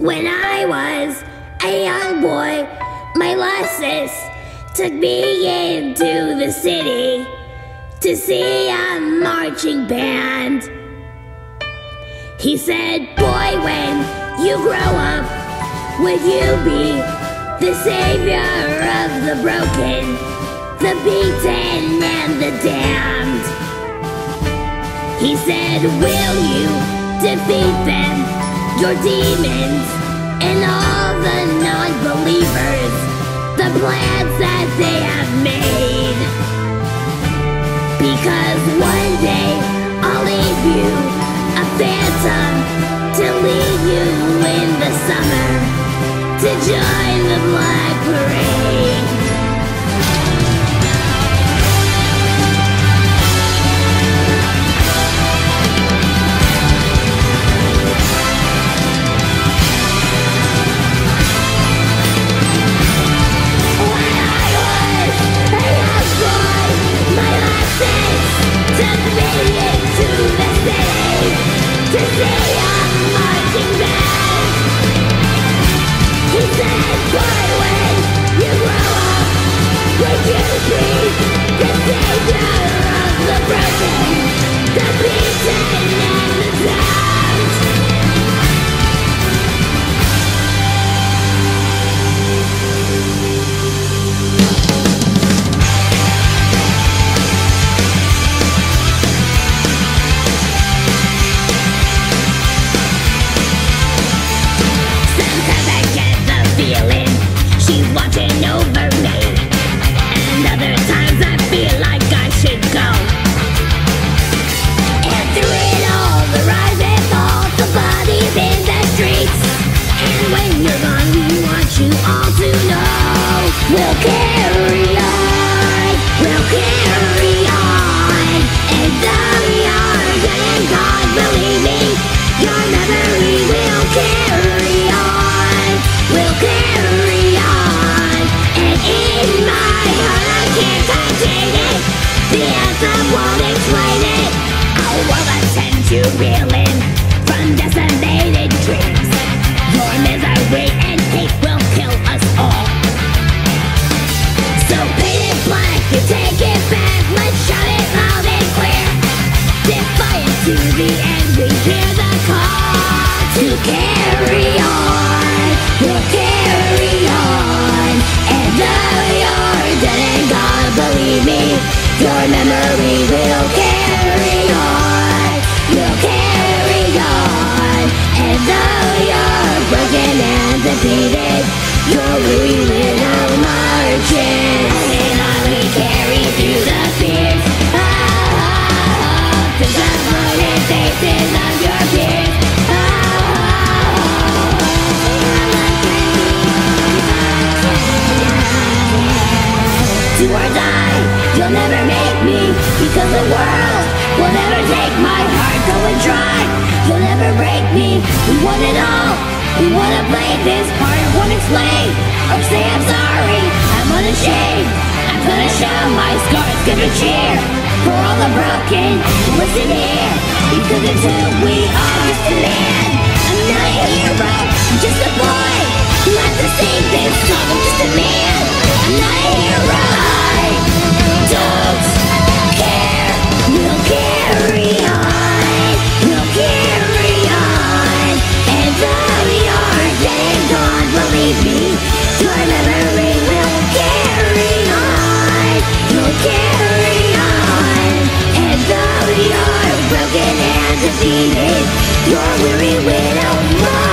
When I was a young boy, my lessons took me into the city to see a marching band. He said, boy, when you grow up, would you be the savior of the broken, the beaten, and the damned? He said, will you defeat them, your demons, and all the non-believers, the plans that they have made? Because one day I'll leave you a phantom to lead you in the summer to join the Black Parade. You're weary widow.